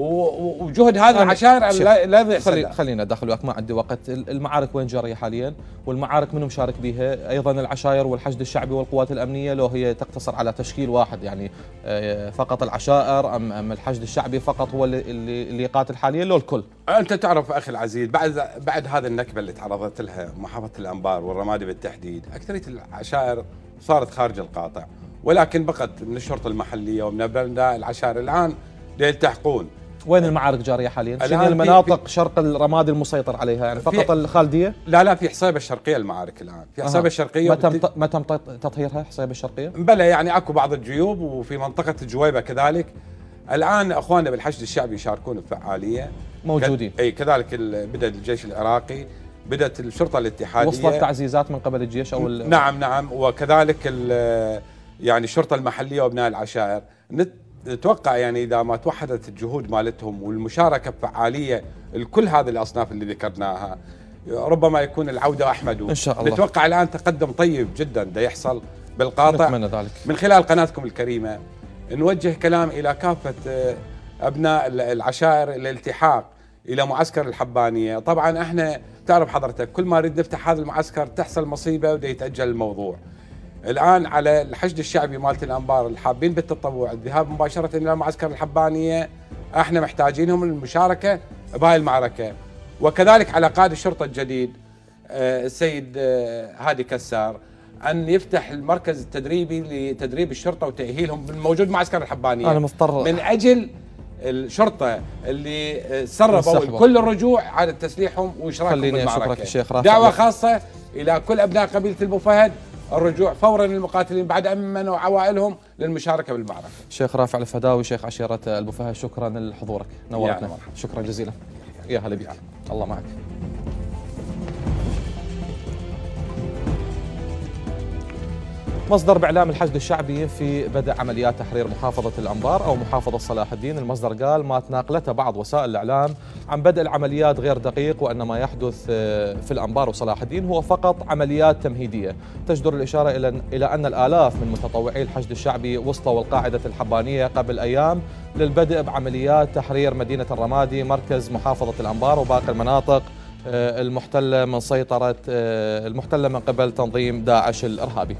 وجهد هذا العشائر لا يحصل. خلينا ادخل وياك، ما عندي وقت. المعارك وين جاريه حاليا؟ والمعارك منو مشارك بها؟ ايضا العشائر والحشد الشعبي والقوات الامنيه، لو هي تقتصر على تشكيل واحد يعني فقط العشائر، ام ام الحشد الشعبي فقط هو اللي اللي يقاتل حاليا، لو الكل؟ انت تعرف اخي العزيز، بعد بعد هذه النكبه اللي تعرضت لها محافظه الانبار والرمادي بالتحديد، اكثريه العشائر صارت خارج القاطع، ولكن بقت من الشرطه المحليه ومن ابناء العشائر الان يلتحقون. وين المعارك جاريه حاليا؟ شنو المناطق شرق الرمادي المسيطر عليها؟ يعني فقط الخالديه؟ لا لا، في حصيبه الشرقيه المعارك الان، في حصيبه الشرقيه. ما تم ما تم تطهيرها حصيبه الشرقيه؟ بلى، يعني اكو بعض الجيوب، وفي منطقه الجويبه كذلك. الان اخواننا بالحشد الشعبي يشاركون بفعاليه، موجودين. اي كذلك بدا الجيش العراقي، بدات الشرطه الاتحاديه، وصلت تعزيزات من قبل الجيش او نعم نعم، وكذلك يعني الشرطه المحليه وابناء العشائر. نتوقع يعني اذا ما توحدت الجهود مالتهم والمشاركه بفعاليه لكل هذه الاصناف اللي ذكرناها، ربما يكون العودة أحمد. إن شاء الله. نتوقع الآن تقدم طيب جدا ده يحصل بالقاطع. نتمنى ذلك. من خلال قناتكم الكريمة نوجه كلام إلى كافة أبناء العشائر الالتحاق إلى معسكر الحبانية. طبعا احنا تعرف حضرتك كل ما نريد نفتح هذا المعسكر تحصل مصيبة وده يتأجل الموضوع. الآن على الحشد الشعبي مالت الأنبار الحابين بالتطوع الذهاب مباشرة إلى معسكر الحبانية، احنا محتاجينهم للمشاركة بهاي المعركة. وكذلك على قائد الشرطة الجديد السيد هادي كسار أن يفتح المركز التدريبي لتدريب الشرطة وتأهيلهم بالموجود معسكر الحبانية. أنا مضطر من أجل الشرطة اللي سربوا كل الرجوع على تسليحهم وإشراكهم بالمعركة. دعوة خاصة إلى كل أبناء قبيلة أبو فهد الرجوع فورا للمقاتلين بعد أن منعوا عوائلهم للمشاركة بالمعركة. شيخ رافع الفداوي شيخ عشيرة أبو فهد، شكرا لحضورك، نورتنا. شكرا جزيلا. يا هلا بك. الله معك. مصدر بإعلام الحشد الشعبي في بدء عمليات تحرير محافظة الأنبار أو محافظة صلاح الدين، المصدر قال ما تناقلته بعض وسائل الإعلام عن بدء العمليات غير دقيق، وأن ما يحدث في الأنبار وصلاح الدين هو فقط عمليات تمهيدية. تجدر الإشارة إلى إلى أن الآلاف من متطوعي الحشد الشعبي وصلوا القاعدة الحبانية قبل أيام للبدء بعمليات تحرير مدينة الرمادي مركز محافظة الأنبار وباقي المناطق المحتلة من سيطرة المحتلة من قبل تنظيم داعش الإرهابي.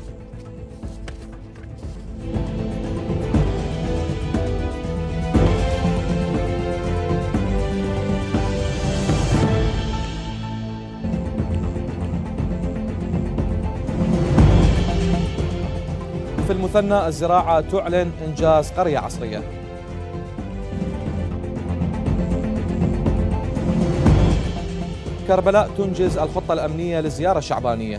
في المثنى الزراعة تعلن إنجاز قرية عصرية. كربلاء تنجز الخطة الأمنية للزيارة الشعبانية.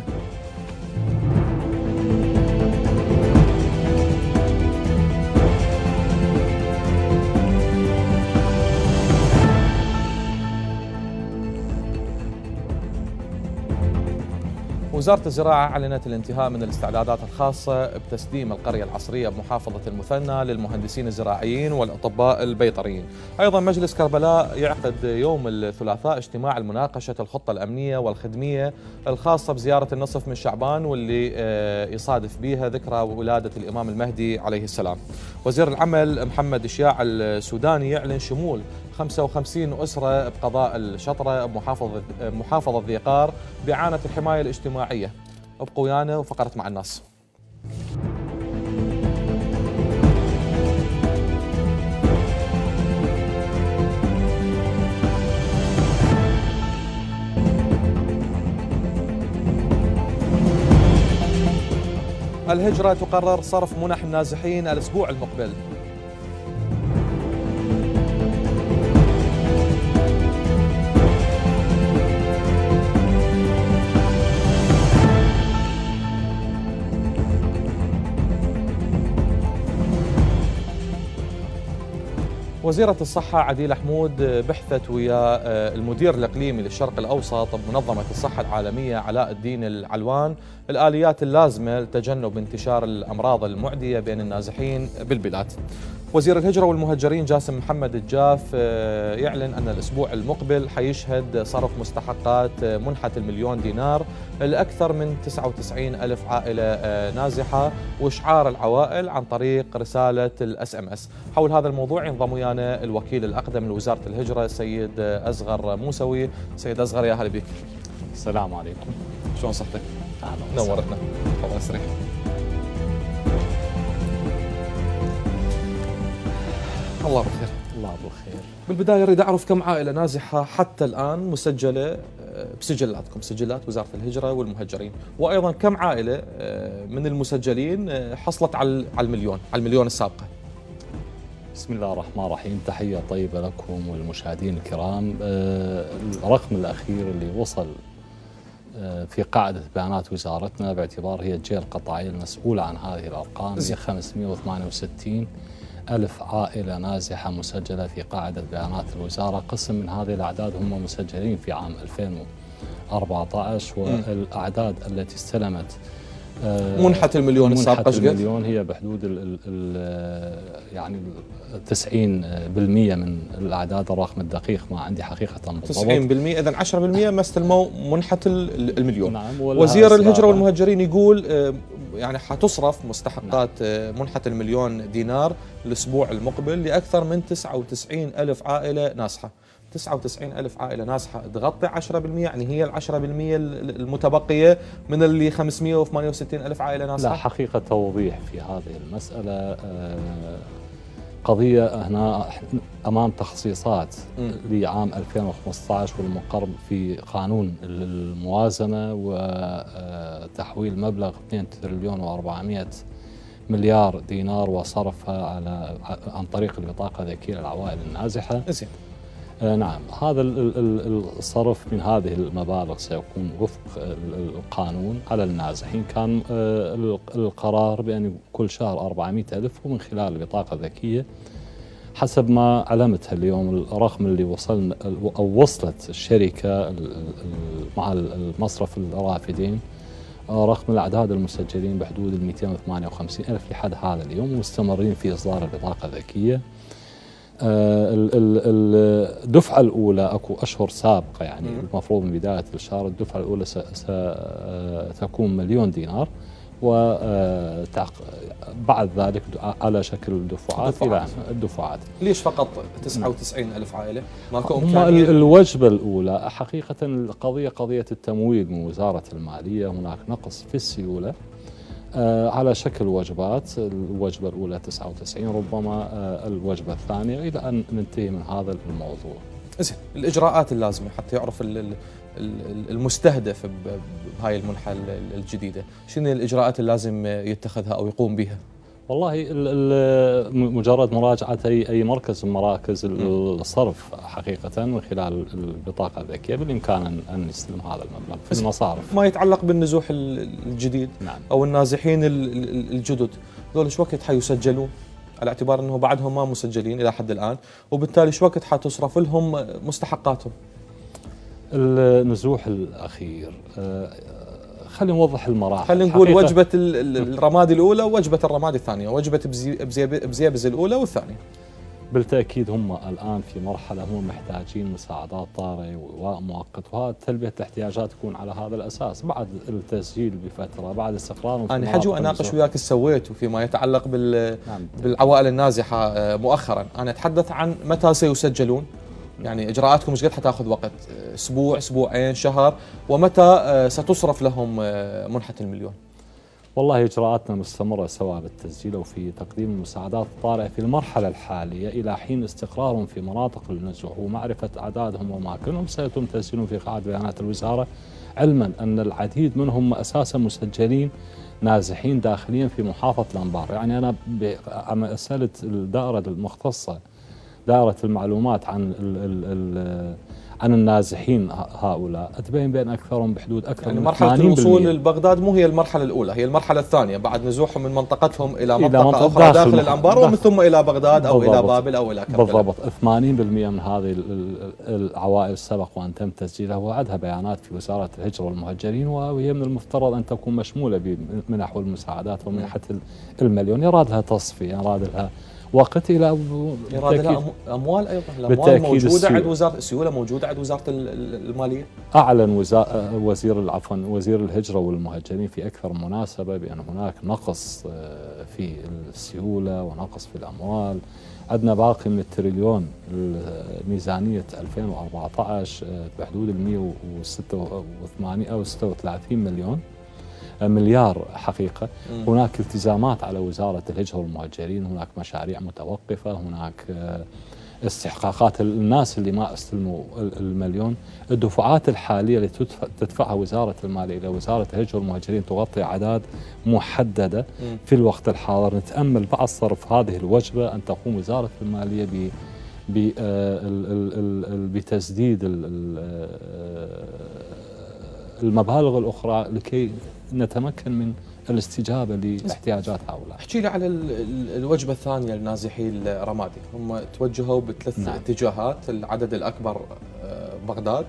وزارة الزراعة أعلنت الانتهاء من الاستعدادات الخاصة بتسليم القرية العصرية بمحافظة المثنى للمهندسين الزراعيين والأطباء البيطريين. أيضا مجلس كربلاء يعقد يوم الثلاثاء اجتماع لمناقشة الخطة الأمنية والخدمية الخاصة بزيارة النصف من شعبان واللي يصادف بها ذكرى ولادة الإمام المهدي عليه السلام. وزير العمل محمد إشياع السوداني يعلن شمول خمسة وخمسين أسرة بقضاء الشطرة بمحافظة محافظة ذي قار بإعانة الحماية الاجتماعية. ابقوا ويانا وفقرة مع الناس. الهجرة تقرر صرف منح النازحين الأسبوع المقبل. وزيرة الصحة عديلة حمود بحثت ويا المدير الإقليمي للشرق الأوسط بمنظمة الصحة العالمية علاء الدين العلوان الآليات اللازمة لتجنب انتشار الأمراض المعدية بين النازحين بالبلاد. وزير الهجرة والمهجرين جاسم محمد الجاف يعلن أن الأسبوع المقبل حيشهد صرف مستحقات منحة المليون دينار لأكثر من تسعة وتسعين ألف عائلة نازحة وإشعار العوائل عن طريق رسالة الاس ام اس. حول هذا الموضوع ينضم ويانا الوكيل الأقدم لوزارة الهجرة السيد أصغر موسوي. سيد أصغر يا هلا بك. السلام عليكم. شلون صحتك؟ أهلا وسهلا. نورتنا. تفضل استريح. الله بخير. الله بخير. بالبداية أريد أعرف كم عائلة نازحة حتى الآن مسجلة بسجلاتكم سجلات وزارة الهجرة والمهجرين، وأيضا كم عائلة من المسجلين حصلت على المليون على المليون السابقة؟ بسم الله الرحمن الرحيم. تحية طيبة لكم والمشاهدين الكرام. الرقم الأخير اللي وصل في قاعدة بيانات وزارتنا باعتبار هي الجهة القطاعية المسؤولة عن هذه الأرقام هي خمسمئة وثمانية وستين ألف عائلة نازحة مسجلة في قاعدة بيانات الوزارة. قسم من هذه الأعداد هم مسجلين في عام ألفين وأربعة عشر، والأعداد التي استلمت منحة المليون السابقة منحة المليون هي بحدود ال ال ال يعني تسعين بالمئة من الأعداد، الرقم الدقيق ما عندي حقيقة بالضبط. تسعين بالمئة إذن عشرة بالمئة ما استلموا منحة المليون. نعم. وزير الهجرة والمهجرين يقول يعني حتصرف مستحقات نعم. منحة المليون دينار الأسبوع المقبل لأكثر من تسعة وتسعين ألف عائلة نازحة. تسعة وتسعين ألف عائلة نازحة تغطي عشرة بالمئة، يعني هي العشرة بالمئة المتبقية من اللي خمسمئة وثمانية وستين ألف عائلة نازحة. لا، حقيقة توضيح في هذه المسألة. قضية هنا أمام تخصيصات م. لعام ألفين وخمسة عشر والمقر في قانون الموازنة وتحويل مبلغ اثنين تريليون وأربعمئة مليار دينار وصرفها على عن طريق البطاقة الذكية للعوائل النازحة. زين. آه نعم، هذا الصرف من هذه المبالغ سيكون وفق القانون على النازحين. كان آه القرار بأن كل شهر أربعمئة ألف، ومن خلال البطاقة الذكية حسب ما علمتها اليوم الرقم اللي وصلنا أو وصلت الشركة مع المصرف الرافدين، رقم الأعداد المسجلين بحدود ال مئتين وثمانية وخمسين ألف لحد هذا اليوم، ومستمرين في إصدار البطاقة الذكية. الدفعة الأولى أكو أشهر سابقة، يعني المفروض من بداية الشهر الدفعة الأولى ستكون مليون دينار، وبعد ذلك على شكل دفعات إلى الدفعات. ليش فقط تسعة وتسعين ألف عائلة؟ ماكو إمكانية؟ الوجبة الأولى حقيقة القضية قضية التمويل من وزارة المالية، هناك نقص في السيولة آه على شكل وجبات. الوجبة الأولى تسعة وتسعين، ربما آه الوجبة الثانية، إلى أن ننتهي من هذا الموضوع. زين، الإجراءات اللازمة حتى يعرف المستهدف بهاي المنحة الجديدة، شنو الإجراءات اللازم يتخذها أو يقوم بها؟ والله مجرد مراجعة أي أي مركز من مراكز الصرف حقيقة من خلال البطاقة الذكية بالإمكان أن يستلم هذا المبلغ في المصارف. ما يتعلق بالنزوح الجديد نعم. أو النازحين الجدد، ذول شو وقت حيسجلون على اعتبار أنه بعدهم ما مسجلين إلى حد الآن، وبالتالي شو وقت حتصرف لهم مستحقاتهم؟ النزوح الأخير خلينا نوضح المراحل. خلينا نقول وجبة الرمادي الأولى ووجبة الرمادي الثانية، وجبة بزيابز الأولى والثانية. بالتأكيد هم الآن في مرحلة هم محتاجين مساعدات طارئة ومؤقت، وهذا تلبية الاحتياجات تكون على هذا الأساس بعد التسجيل بفترة، بعد استقرارهم. أنا حجي وأناقش وياك السويت وفيما يتعلق بال نعم. بالعوائل النازحة مؤخرا. أنا أتحدث عن متى سيسجلون، يعني إجراءاتكم مش قد حتاخذ وقت، أسبوع أسبوعين شهر، ومتى ستصرف لهم منحة المليون؟ والله إجراءاتنا مستمرة سواء بالتسجيل أو في تقديم المساعدات الطارئة في المرحلة الحالية إلى حين استقرارهم في مناطق النزوح ومعرفة أعدادهم وأماكنهم. سيتم تسجيلهم في قاعدة بيانات الوزارة، علما أن العديد منهم أساسا مسجلين نازحين داخليا في محافظة الأنبار. يعني أنا مسألة الدائرة المختصة، دائرة المعلومات عن ال ال ال عن النازحين هؤلاء، تبين بأن أكثرهم بحدود أكثر يعني من مرحلة الوصول لبغداد مو هي المرحلة الأولى، هي المرحلة الثانية بعد نزوحهم من منطقتهم إلى منطقة أخرى داخل, داخل الأنبار، ومن ثم إلى بغداد أو إلى بابل أو إلى كربلاء. بالضبط. ثمانين بالمئة من هذه العوائل سبق وأن تم تسجيلها وعدها بيانات في وزارة الهجرة والمهجرين، وهي من المفترض أن تكون مشمولة بمنح والمساعدات ومنحة المليون. يراد لها تصفية، يراد لها وقت، إلى يراد لها أموال أيضا. الأموال موجودة عند وزارة السيولة، موجودة عند وزارة المالية. أعلن وزير العفو وزير الهجرة والمهجرين في أكثر مناسبة بأن هناك نقص في السيولة ونقص في الأموال. عندنا باقي من التريليون ميزانية ألفين وأربعة عشر بحدود ال مئة وستة وثمانين أو ستة وثلاثين مليون مليار حقيقة. مم. هناك التزامات على وزارة الهجرة والمهجرين، هناك مشاريع متوقفة، هناك استحقاقات الناس اللي ما استلموا المليون. الدفعات الحالية اللي تدفعها وزارة المالية إلى وزارة الهجرة والمهجرين تغطي أعداد محددة. مم. في الوقت الحاضر نتأمل بعد صرف هذه الوجبة أن تقوم وزارة المالية ب بتسديد المبالغ الأخرى لكي نتمكن من الاستجابة لاحتياجات هؤلاء. احكي لي على الوجبة الثانية لنازحي الرمادي، هم توجهوا بثلاث نعم. اتجاهات. العدد الأكبر بغداد،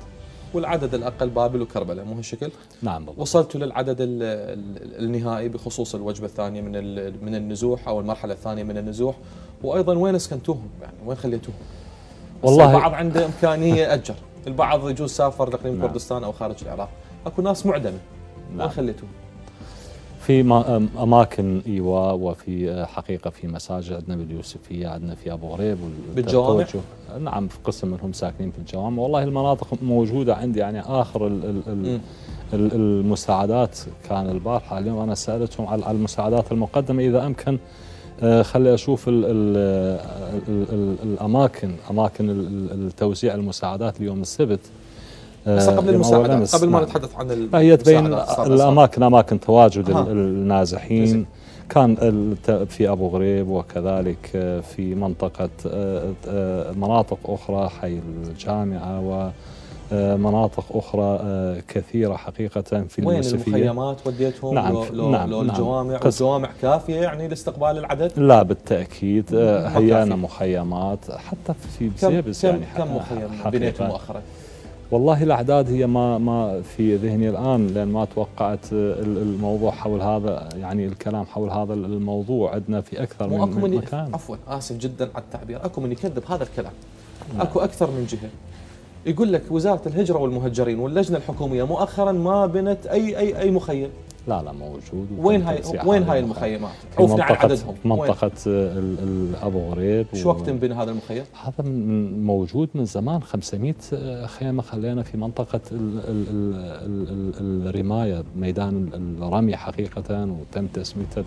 والعدد الأقل بابل وكربلاء، مو هالشكل؟ نعم بالضبط. وصلتوا للعدد ال ال النهائي بخصوص الوجبة الثانية من من النزوح أو المرحلة الثانية من النزوح، وأيضا وين اسكنتوهم؟ يعني وين خليتوهم؟ والله البعض عنده إمكانية أجر، البعض يجوز سافر لإقليم نعم. كردستان أو خارج العراق، أكو ناس معدمة، نعم. وين خليتوهم؟ في اماكن ايواء، وفي حقيقه في مساجد عندنا باليوسفيه، عندنا في ابو غريب بالجوامع. نعم، في قسم منهم ساكنين في الجوامع. والله المناطق موجوده عندي، يعني اخر ال ال ال المساعدات كان البارحه. اليوم انا سالتهم على المساعدات المقدمه، اذا امكن خلي اشوف ال ال ال ال الاماكن اماكن التوزيع المساعدات اليوم السبت. بس قبل المساعدات، قبل ما نتحدث عن هي تبين الاماكن اماكن تواجد ها. النازحين كان في ابو غريب، وكذلك في منطقه مناطق اخرى حي الجامعه، ومناطق اخرى كثيره حقيقه في اليوسفيه. وين المخيمات وديتهم؟ نعم لو, لو, نعم لو الجوامع نعم والجوامع كافيه يعني لاستقبال العدد؟ لا بالتاكيد، هيانا مخيمات حتى في بسيبس. كم يعني كم مخيم بنيتوا مؤخرا؟ والله الاعداد هي ما ما في ذهني الان، لان ما توقعت الموضوع حول هذا، يعني الكلام حول هذا الموضوع عندنا في اكثر من, من مكان. عفوا اسف جدا على التعبير، اكو من يكذب هذا الكلام. اكو اكثر من جهه يقول لك وزاره الهجره والمهجرين واللجنه الحكوميه مؤخرا ما بنت اي اي اي مخيم. لا لا موجود. وين هاي وين هاي المخيمات؟ عرفنا عن عددهم. منطقة ابو غريب. شو وقت انبنى هذا المخيم؟ هذا من موجود من زمان، خمسمئة خيمة خلينا في منطقة ال ال ال ال الرماية، ميدان الرمي حقيقة، وتم تسميته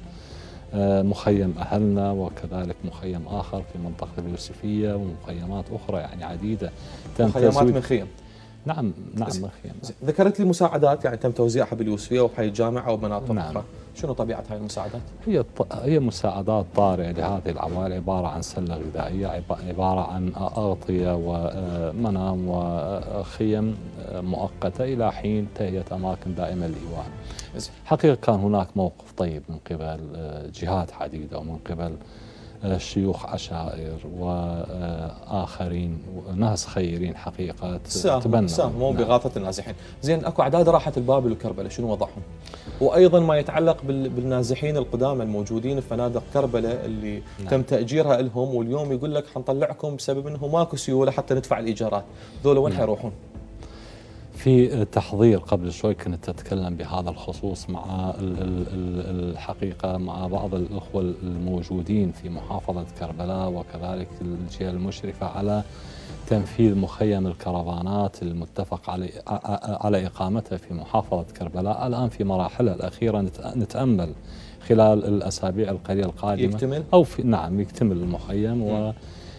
مخيم أهلنا، وكذلك مخيم آخر في منطقة اليوسفية، ومخيمات أخرى يعني عديدة تم مخيمات من خيم. نعم نعم مخيم. ذكرت لي مساعدات يعني تم توزيعها باليوسفيه وبحي الجامعه وبمناطق نعم. اخرى، شنو طبيعه هاي المساعدات؟ هي هي مساعدات طارئه لهذه العوائل، عباره عن سله غذائيه، عباره عن اغطيه ومنام وخيم مؤقته الى حين تهيئه اماكن دائمه للايواء. حقيقه كان هناك موقف طيب من قبل جهات عديده، ومن قبل شيوخ عشائر واخرين وناس خيرين حقيقه تبنوا ساهموا نعم. بإغاثة النازحين. زين اكو اعداد راحت البابل وكربلاء، شنو وضعهم؟ وايضا ما يتعلق بالنازحين القدامى الموجودين في فنادق كربلاء اللي نعم. تم تاجيرها لهم، واليوم يقول لك حنطلعكم بسبب انه ماكو سيوله حتى ندفع الايجارات، ذولا وين نعم. حيروحون؟ في تحضير قبل شوي كنت أتكلم بهذا الخصوص مع الحقيقة مع بعض الأخوة الموجودين في محافظة كربلاء، وكذلك الجهة المشرفة على تنفيذ مخيم الكرفانات المتفق على على إقامتها في محافظة كربلاء. الآن في مراحلها الأخيرة نتأمل خلال الأسابيع القليلة القادمة يكتمل؟ أو في نعم يكتمل المخيم،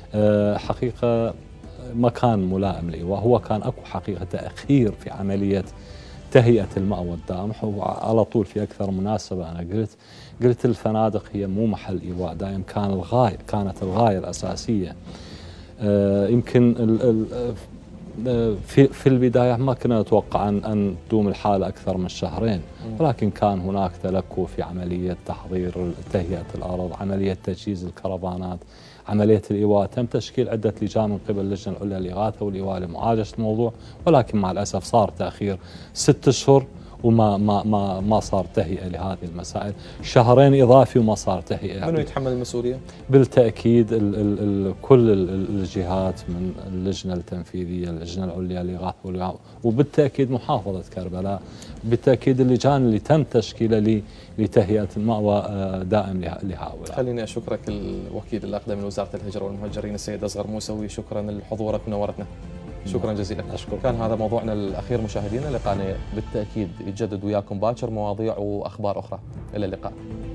وحقيقة مكان ملائم للإيواء. هو كان اكو حقيقه تاخير في عمليه تهيئه المأوى الدائم، على طول في اكثر مناسبه انا قلت قلت الفنادق هي مو محل ايواء دائم، كان الغايه كانت الغايه الاساسيه. آه يمكن ال ال في في البدايه ما كنا نتوقع ان ان تدوم الحاله اكثر من شهرين، ولكن كان هناك تلكؤ في عمليه تحضير تهيئه الارض، عمليه تجهيز الكرفانات، عملية الإيواء. تم تشكيل عدة لجان من قبل اللجنة العليا للإغاثة والإيواء لمعالجة الموضوع، ولكن مع الأسف صار تأخير ست أشهر وما ما ما ما صار تهيئة لهذه المسائل، شهرين إضافي وما صار تهيئة. منو يتحمل المسؤولية؟ بالتأكيد ال ال ال كل الجهات، من اللجنة التنفيذية، اللجنة العليا للإغاثة والإيواء، وبالتأكيد محافظة كربلاء، بالتأكيد اللجان اللي تم تشكيلها لتهيئة المأوى دائم لهؤلاء. خليني أشكرك الوكيل الأقدم لوزارة الهجرة والمهجرين السيد أصغر موسوي، شكرا لحضورك ونورتنا. شكرا جزيلا. أشكرك. كان هذا موضوعنا الأخير مشاهدينا، لقانا بالتأكيد يتجدد وياكم باكر مواضيع وأخبار أخرى. إلى اللقاء.